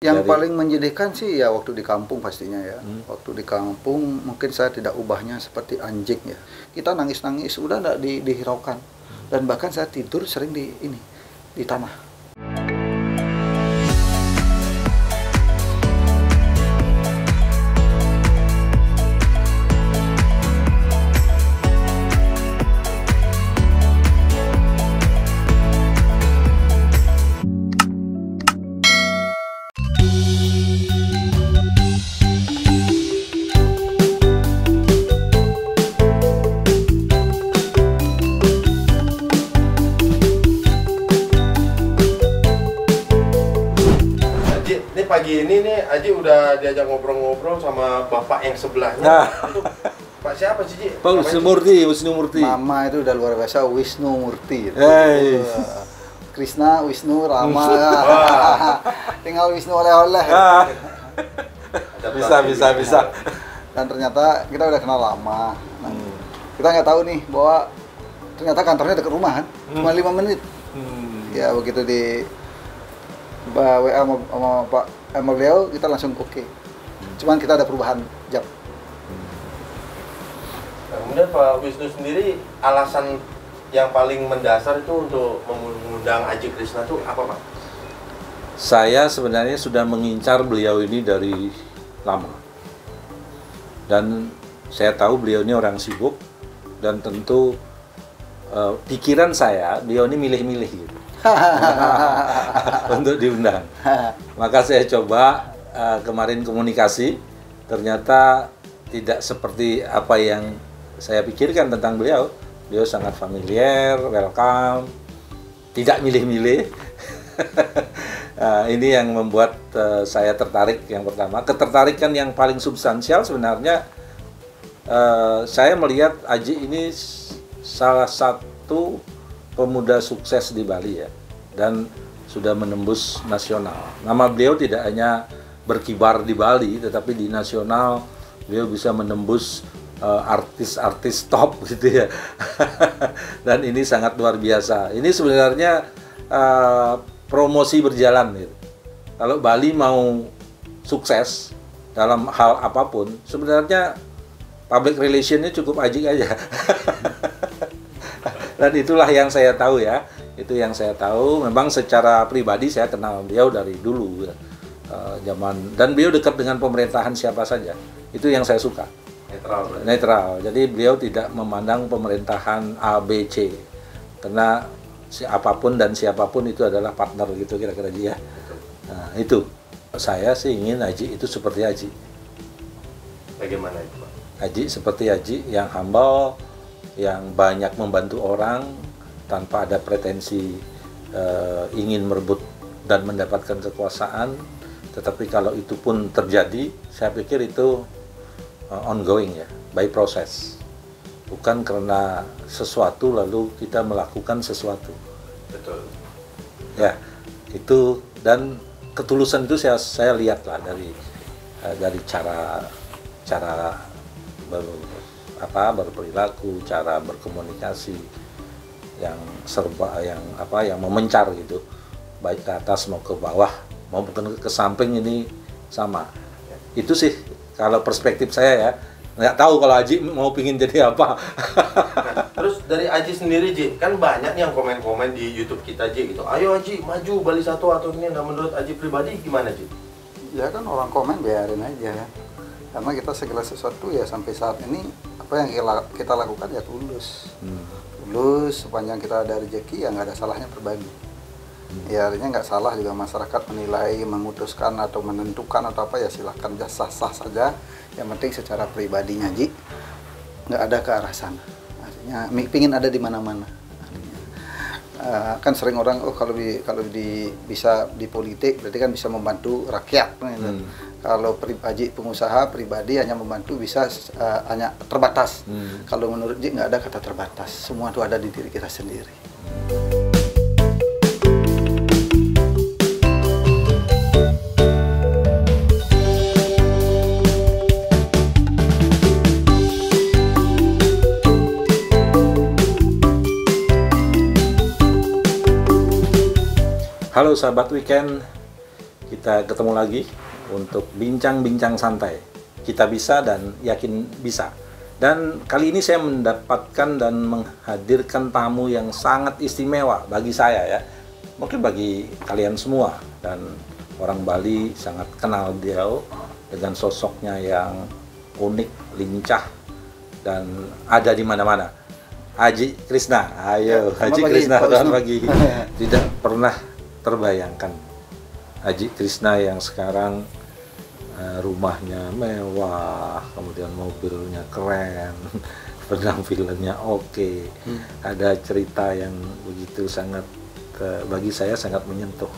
Yang paling menyedihkan sih ya waktu di kampung pastinya ya. Waktu di kampung mungkin saya tidak ubahnya seperti anjing ya. Kita nangis-nangis udah enggak dihiraukan. Dan bahkan saya tidur sering di tanah. Pagi ini nih Aji udah diajak ngobrol-ngobrol sama bapak yang sebelahnya. Itu Pak siapa sih, Ji? Pak Wisnu Murti. Mama itu udah luar biasa, Wisnu Murti. Hey. Krishna, Wisnu, Rama. Tinggal Wisnu oleh-oleh. Bisa. Dan ternyata kita udah kenal lama. Nah, kita nggak tahu nih bahwa ternyata kantornya dekat rumah kan, cuma 5 menit. Ya begitu di WA sama Pak beliau, kita langsung oke. Cuman kita ada perubahan jam. Nah, kemudian Pak Wisnu sendiri, alasan yang paling mendasar itu untuk mengundang Aji Krishna itu apa, Pak? Saya sebenarnya sudah mengincar beliau ini dari lama. Dan saya tahu beliau ini orang sibuk, dan tentu pikiran saya, beliau ini milih-milih gitu. Untuk diundang. Maka saya coba kemarin komunikasi, ternyata tidak seperti apa yang saya pikirkan tentang beliau. Beliau sangat familiar, welcome, tidak milih-milih. Ini yang membuat saya tertarik. Yang pertama, ketertarikan yang paling substansial sebenarnya saya melihat Aji ini salah satu pemuda sukses di Bali ya, dan sudah menembus nasional. Nama beliau tidak hanya berkibar di Bali, tetapi di nasional beliau bisa menembus artis-artis top gitu ya. Dan ini sangat luar biasa. Ini sebenarnya promosi berjalan gitu. Kalau Bali mau sukses dalam hal apapun, sebenarnya public relationnya cukup Aji aja. Dan itulah yang saya tahu ya, itu yang saya tahu. Memang secara pribadi saya kenal beliau dari dulu ya. Dan beliau dekat dengan pemerintahan siapa saja, itu yang saya suka. Netral. Jadi beliau tidak memandang pemerintahan A, B, C, karena apapun dan siapapun itu adalah partner gitu kira-kira dia. Nah, itu saya sih ingin Aji itu seperti Aji. Bagaimana itu, Pak? Aji seperti Aji yang humble, yang banyak membantu orang tanpa ada pretensi ingin merebut dan mendapatkan kekuasaan. Tetapi kalau itu pun terjadi, saya pikir itu ongoing ya, by process. Bukan karena sesuatu lalu kita melakukan sesuatu. Betul. Ya, itu, dan ketulusan itu saya lihat lah dari cara berperilaku, cara berkomunikasi yang serba yang memencar gitu, baik ke atas mau ke bawah maupun ke samping, ini sama. Itu sih kalau perspektif saya ya. Nggak tahu kalau Aji mau pingin jadi apa. Nah, terus dari Aji sendiri, Ji, kan banyak yang komen-komen di YouTube kita, Ji, gitu. Ayo Aji maju Bali 1 atau ini. Nah, menurut Aji pribadi gimana, Ji? Ya kan orang komen biarin aja ya. Karena kita segala sesuatu ya sampai saat ini apa yang kita lakukan ya tulus. Tulus, sepanjang kita ada rezeki ya nggak ada salahnya berbagi. Ya artinya nggak salah juga masyarakat menilai, memutuskan atau menentukan atau apa ya silahkan, sah-sah saja. Yang penting secara pribadinya Ji nggak ada ke arah sana. Artinya pingin ada di mana-mana. Kan sering orang kalau bisa di politik berarti kan bisa membantu rakyat. Gitu. Kalau Aji pengusaha pribadi hanya membantu bisa hanya terbatas. Kalau menurut Ji nggak ada kata terbatas. Semua itu ada di diri kita sendiri. Halo sahabat weekend, kita kita ketemu lagi untuk bincang-bincang santai. Kita bisa dan yakin bisa. Dan kali ini saya mendapatkan dan menghadirkan tamu yang sangat istimewa bagi saya ya. Mungkin bagi kalian semua, dan orang Bali sangat kenal dia dengan sosoknya yang unik, lincah, dan ada di mana-mana. Haji Krisna, ayo Haji Krisna, selamat pagi. Tidak pernah terbayangkan Haji Krisna yang sekarang rumahnya mewah, kemudian mobilnya keren, penampilannya oke, ada cerita yang begitu sangat bagi saya sangat menyentuh.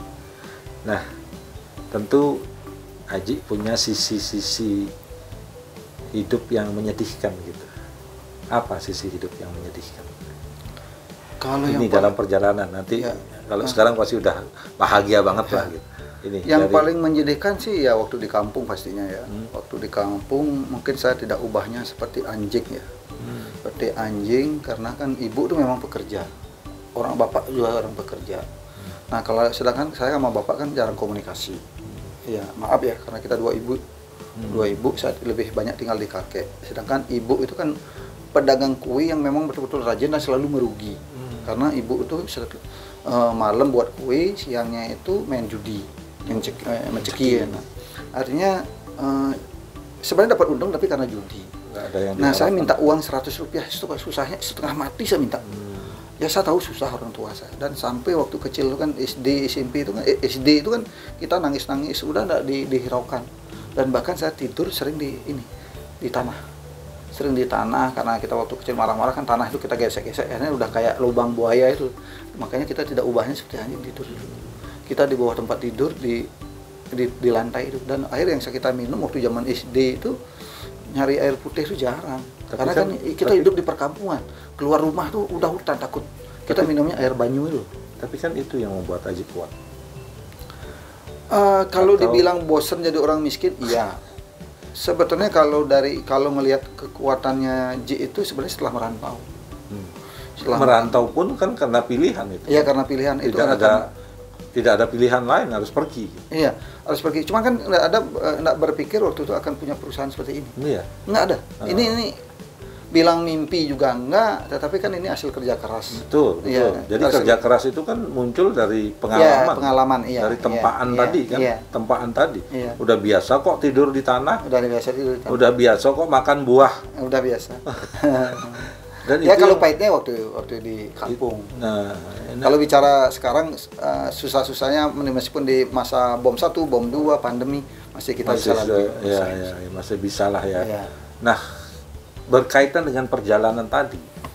Nah, tentu Haji punya sisi-sisi hidup yang menyedihkan gitu. Apa sisi hidup yang menyedihkan? Kalau ini dalam perjalanan nanti ya, kalau sekarang pasti udah bahagia banget lah gitu. Ini yang paling menyedihkan sih ya waktu di kampung pastinya ya. Waktu di kampung mungkin saya tidak ubahnya seperti anjing ya. Seperti anjing karena kan ibu tuh memang pekerja. Orang bapak juga orang pekerja. Nah, kalau sedangkan saya sama bapak kan jarang komunikasi. Ya, maaf ya karena kita dua ibu. Dua ibu saat lebih banyak tinggal di kakek. Sedangkan ibu itu kan pedagang kue yang memang betul-betul rajin dan selalu merugi. Karena ibu itu malam buat kue, siangnya itu main judi. Menceki ya. Nah, artinya sebenarnya dapat untung tapi karena judi. Nah, saya minta uang 100 rupiah itu susahnya setengah mati saya minta. Ya saya tahu susah orang tua saya, dan sampai waktu kecil itu kan SD, SMP itu kan SD itu kan kita nangis-nangis udah enggak dihiraukan. Dan bahkan saya tidur sering di tanah. Sering di tanah karena kita waktu kecil marah-marah kan tanah itu kita gesek-gesek, akhirnya udah kayak lubang buaya itu. Makanya kita tidak ubahnya seperti anjing tidur. Kita di bawah tempat tidur di lantai itu, dan air yang kita minum waktu zaman SD itu nyari air putih itu jarang. Karena kan kita hidup di perkampungan, keluar rumah tuh udah hutan, takut kita minumnya air banyu itu. Tapi kan itu yang membuat Haji kuat. Kalau dibilang bosan jadi orang miskin, iya. Sebetulnya kalau ngelihat kekuatannya Ji itu sebenarnya setelah merantau. Merantau pun kan karena pilihan itu. Iya, karena pilihan itu. Tidak ada pilihan lain, harus pergi. Iya, harus pergi. Cuma kan nggak berpikir waktu itu akan punya perusahaan seperti ini. Iya. Nggak ada. Ini bilang mimpi juga enggak, tetapi kan ini hasil kerja keras. Betul. Ya, jadi kerja keras itu kan muncul dari pengalaman. Ya, pengalaman, iya. Dari tempaan tadi kan. Iya. Tempaan tadi. Iya. Udah biasa kok tidur di tanah. Udah biasa tidur di tanah. Udah biasa kok makan buah. Udah biasa. Dan ya itu kalau pahitnya waktu di kampung. Nah, kalau bicara sekarang susah-susahnya meskipun di masa bom 1, bom 2, pandemi masih kita bisa lagi. Ya, masih bisa lah ya. Ya. Nah, berkaitan dengan perjalanan tadi,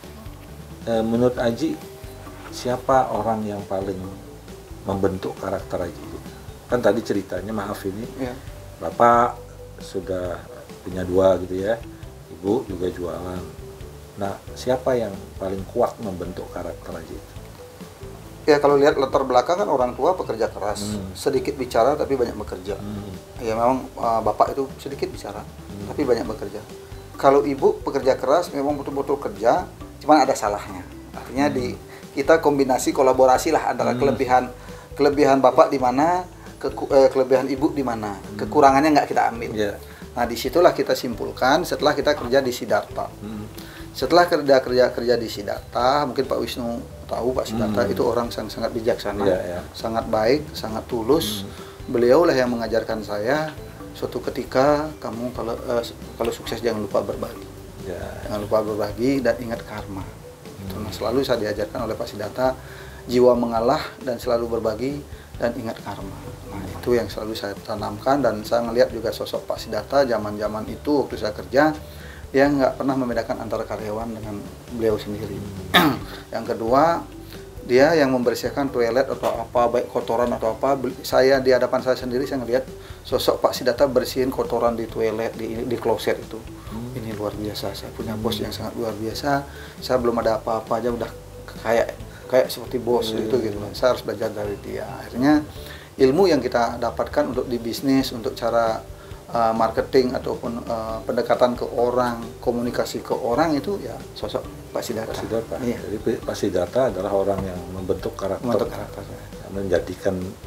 menurut Haji siapa orang yang paling membentuk karakter Haji? Kan tadi ceritanya, maaf ini, ya, Bapak sudah punya 2 gitu ya, Ibu juga jualan. Nah, siapa yang paling kuat membentuk karakter Haji itu? Ya, kalau lihat latar belakang kan orang tua pekerja keras, sedikit bicara tapi banyak bekerja. Ya memang bapak itu sedikit bicara tapi banyak bekerja. Kalau ibu pekerja keras memang betul-betul kerja, cuman ada salahnya. Artinya kita kombinasi kolaborasi lah antara kelebihan bapak di mana, kelebihan ibu di mana, kekurangannya nggak kita ambil. Yeah. Nah, disitulah kita simpulkan setelah kita kerja di Siddhartha. Setelah kerja di Siddhartha, mungkin Pak Wisnu tahu Pak Siddhartha itu orang yang sangat bijaksana, sangat baik, sangat tulus. Beliau lah yang mengajarkan saya, suatu ketika kamu kalau sukses jangan lupa berbagi, jangan lupa berbagi dan ingat karma. Nah, selalu saya diajarkan oleh Pak Siddhartha, jiwa mengalah dan selalu berbagi dan ingat karma. Nah, itu yang selalu saya tanamkan, dan saya ngelihat juga sosok Pak Siddhartha zaman itu waktu saya kerja. Dia nggak pernah membedakan antara karyawan dengan beliau sendiri. Yang kedua, dia yang membersihkan toilet atau apa, baik kotoran atau apa. Saya di hadapan saya sendiri, saya ngelihat sosok Pak Siddhartha bersihin kotoran di toilet, di kloset itu. Ini luar biasa. Saya punya bos yang sangat luar biasa. Saya belum ada apa-apa aja udah kayak seperti bos itu gitu. Saya harus belajar dari dia. Akhirnya ilmu yang kita dapatkan untuk di bisnis, untuk cara marketing ataupun pendekatan ke orang, komunikasi ke orang, itu ya sosok Pak Siddhartha. Iya. Jadi Pak Siddhartha adalah orang yang membentuk karakter, menjadikan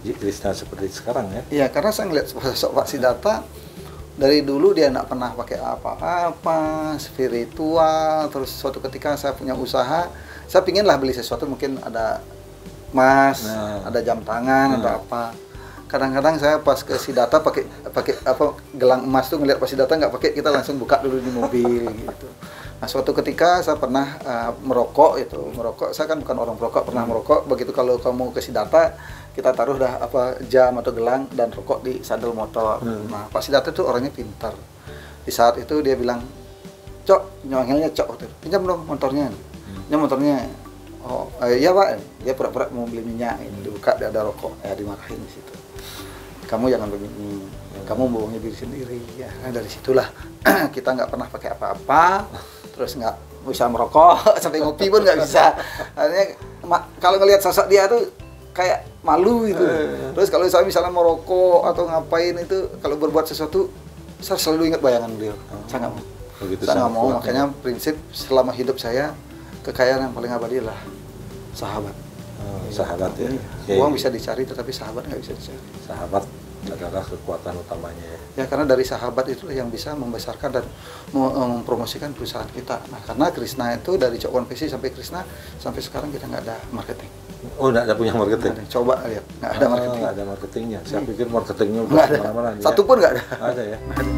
Krishna seperti sekarang ya. Iya, karena saya ngeliat sosok Pak Siddhartha dari dulu dia nggak pernah pakai apa-apa, spiritual. Terus suatu ketika saya punya usaha, saya pingin lah beli sesuatu, mungkin ada emas, ada jam tangan, ada apa. Kadang-kadang saya pas ke Siddhartha pakai apa gelang emas tuh, ngeliat Pak Siddhartha nggak pakai, kita langsung buka dulu di mobil gitu. Nah, suatu ketika saya pernah merokok. Saya kan bukan orang perokok, pernah merokok. Begitu kalau kamu ke Siddhartha, kita taruh dah apa jam atau gelang dan rokok di sadel motor. Nah, Pak Siddhartha itu orangnya pintar. Di saat itu dia bilang, "Cok," nyawangnya Cok, "pinjam dong motornya." Pinjam motornya. Oh, iya Pak. Dia pura-pura mau beli minyak, ini dibuka, dia ada rokok. Dimarahin di situ. "Kamu jangan begini, kamu bohongin diri sendiri." Ya, nah, dari situlah kita nggak pernah pakai apa-apa, terus nggak bisa merokok, sampai ngopi pun nggak bisa. Artinya kalau ngelihat sosok dia tuh kayak malu gitu. Terus kalau saya misalnya merokok atau ngapain itu, kalau berbuat sesuatu, saya selalu ingat bayangan beliau. Saya nggak mau. Saya nggak mau, makanya prinsip selama hidup saya, kekayaan yang paling abadi adalah sahabat. Sahabat ya. Uang bisa dicari, tetapi sahabat nggak bisa dicari. Sahabat adalah kekuatan utamanya ya. Ya, karena dari sahabat itulah yang bisa membesarkan dan mempromosikan perusahaan kita. Nah, karena Krishna itu dari Cok One PC sampai Krishna, sampai sekarang kita nggak ada marketing. Oh, nggak ada punya marketing? Nggak ada. Coba lihat, nggak ada marketing. Nggak ada marketingnya. Saya pikir marketingnya udah nggak ada. kemana-mana. Satu pun nggak ada. Nggak ada ya. Nggak ada.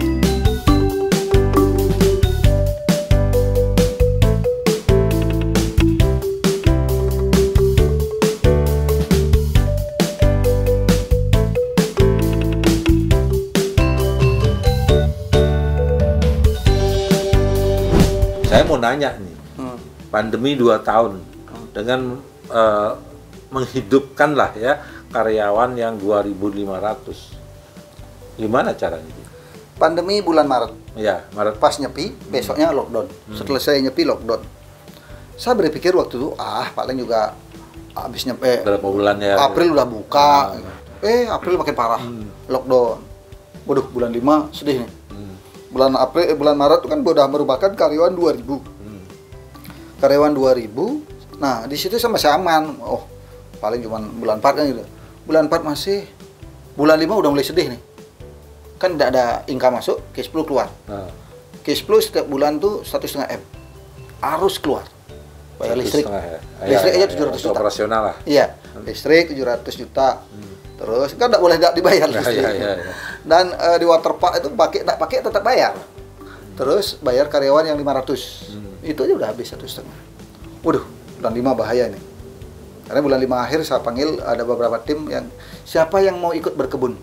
Saya mau nanya nih, pandemi 2 tahun dengan menghidupkan lah ya karyawan yang 2.500. Gimana caranya? Pandemi bulan Maret. Ya, Maret. Pas nyepi, besoknya lockdown. Setelah saya nyepi lockdown. Saya berpikir waktu itu, paling juga habis nyepi. Berapa bulan ya? April udah buka. April makin parah. Lockdown. Waduh, bulan 5 sedih nih. Bulan Maret itu kan udah merupakan karyawan 2.000. Karyawan 2.000. Nah, di situ saya masih aman. Oh, paling cuma bulan 4 kan gitu. Bulan 4 masih. Bulan 5 udah mulai sedih nih. Kan tidak ada income masuk, cash flow keluar. Cash flow setiap bulan tuh 1,5 M. Harus keluar. Bayar listrik. Listrik aja 700 juta. Operasional lah. Iya, listrik 700 juta. Terus kan boleh tidak dibayar listrik. Ya. Dan di waterpark itu tidak pakai tetap bayar. Terus bayar karyawan yang 500. Itu aja udah habis 1,5. Waduh, bulan 5 bahaya nih. Karena bulan 5 akhir saya panggil ada beberapa tim yang siapa yang mau ikut berkebun.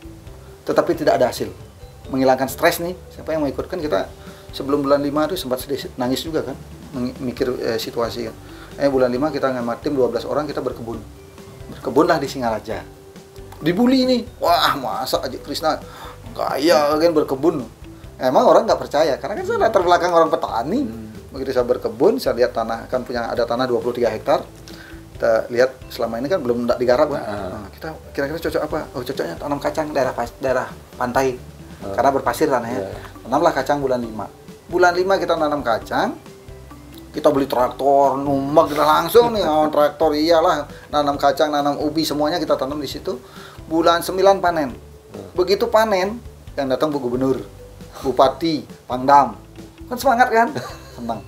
Tetapi tidak ada hasil. Menghilangkan stres nih, siapa yang mau ikut? Kan kita sebelum bulan 5 itu sempat sedih nangis juga kan, mikir situasi kan. Bulan 5 kita sama tim 12 orang kita berkebun. Berkebunlah di Singaraja. Dibully nih, wah masa aja Krishna kaya kan berkebun. Emang orang nggak percaya, karena kan saya latar belakang orang petani. Begitu saya berkebun, saya lihat tanah, kan ada tanah 23 hektar. Kita lihat selama ini kan belum digarap kan. Nah, kita kira-kira cocok apa? Oh, cocoknya tanam kacang daerah pantai. Karena berpasir tanahnya. Tanamlah kacang bulan 5. Bulan 5 kita nanam kacang. Kita beli traktor, numbak langsung nih, traktor iyalah, nanam kacang, nanam ubi, semuanya kita tanam di situ. Bulan 9 panen. Begitu panen, yang datang Bu Gubernur, Bupati, Pangdam. Kan semangat kan? Senang.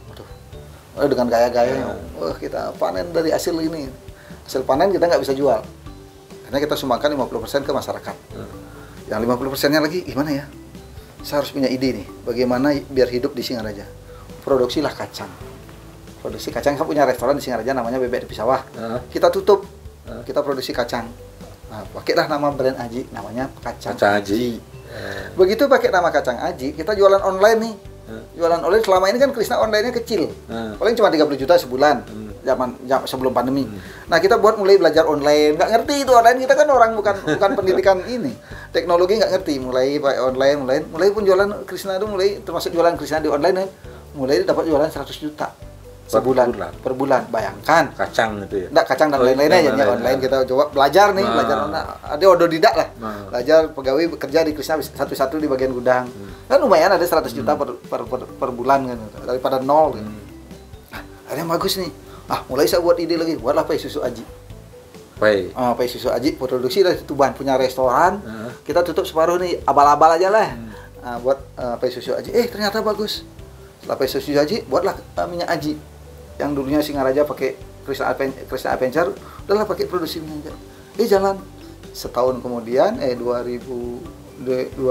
Dengan gaya-gayanya, kita panen dari hasil ini. Hasil panen kita nggak bisa jual. Karena kita sumbangkan 50% ke masyarakat. Yang 50%-nya lagi gimana ya? Saya harus punya ide nih, bagaimana biar hidup di Singaraja. Produksilah kacang. Produksi kacang, kita punya restoran di Singaraja namanya Bebek di Pisawah. Kita tutup, kita produksi kacang. Nah, pakailah nama brand Aji, namanya Kacang Aji. Begitu pakai nama Kacang Aji, kita jualan online nih. Jualan online selama ini kan Krishna online-nya kecil. Paling cuma 30 juta sebulan. Zaman sebelum pandemi. Nah, kita mulai belajar online. Nggak ngerti itu online, kita kan orang bukan pendidikan ini. Teknologi nggak ngerti, mulai pakai online. Mulai pun jualan Krishna itu termasuk jualan Krishna di online kan. Mulai dapat jualan 100 juta. Sebulan, per bulan, bayangkan. Kacang itu ya? Enggak, kacang dan lain-lainnya ya, online kita coba belajar nih, belajar online. Ada otodidak lah. Belajar pegawai bekerja di Krishna satu-satu di bagian gudang. Kan lumayan ada 100 juta per bulan kan, daripada nol kan. Nah, ada yang bagus nih. Mulai saya buat ide lagi, buatlah apa susu Aji. Baik. Pai Susu Aji produksi dari Tuban, punya restoran. Kita tutup separuh nih, abal-abal aja lah. Buat Pai Susu Aji. Ternyata bagus. Setelah Pai Susu Aji, buatlah minyak Aji. Yang dulunya Singaraja pakai Krishna Adventure, udahlah pakai produksi minyak. Jalan. Setahun kemudian 2020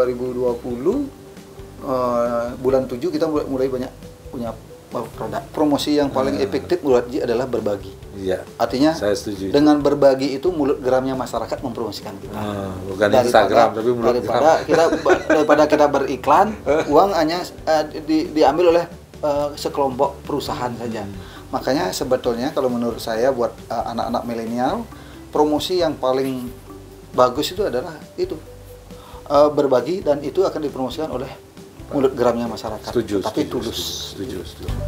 bulan 7 kita mulai banyak punya produk. Promosi yang paling efektif menurut Ji adalah berbagi. Iya. Artinya saya setuju. dengan berbagi itu mulut geramnya masyarakat mempromosikan kita. Bukan Instagram tapi mulut geram. Daripada kita beriklan, uang hanya diambil oleh sekelompok perusahaan saja. Makanya sebetulnya kalau menurut saya buat anak-anak milenial, promosi yang paling bagus itu adalah itu berbagi, dan itu akan dipromosikan oleh mulut geramnya masyarakat. Setuju, tapi setuju, tulus. Setuju.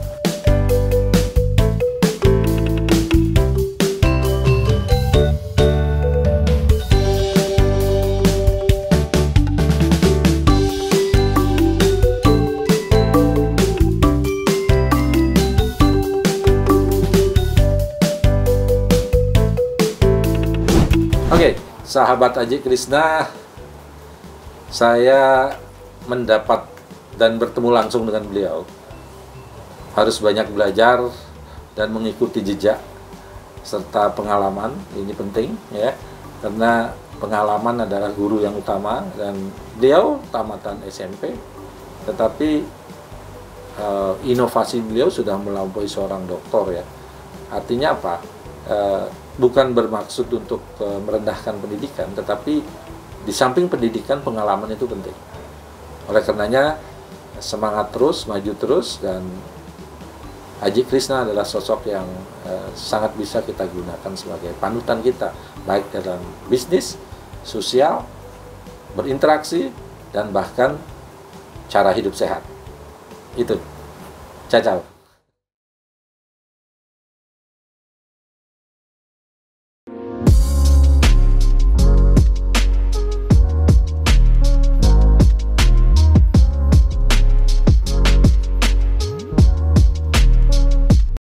Oke, sahabat Aji Krishna, saya mendapat dan bertemu langsung dengan beliau. Harus banyak belajar dan mengikuti jejak serta pengalaman, ini penting ya, karena pengalaman adalah guru yang utama. Dan beliau tamatan SMP, tetapi inovasi beliau sudah melampaui seorang doktor ya. Artinya apa? Bukan bermaksud untuk merendahkan pendidikan, tetapi di samping pendidikan, pengalaman itu penting. Oleh karenanya semangat terus, maju terus, dan Aji Krishna adalah sosok yang sangat bisa kita gunakan sebagai panutan kita, baik dalam bisnis, sosial, berinteraksi, dan bahkan cara hidup sehat. Itu. Ciao.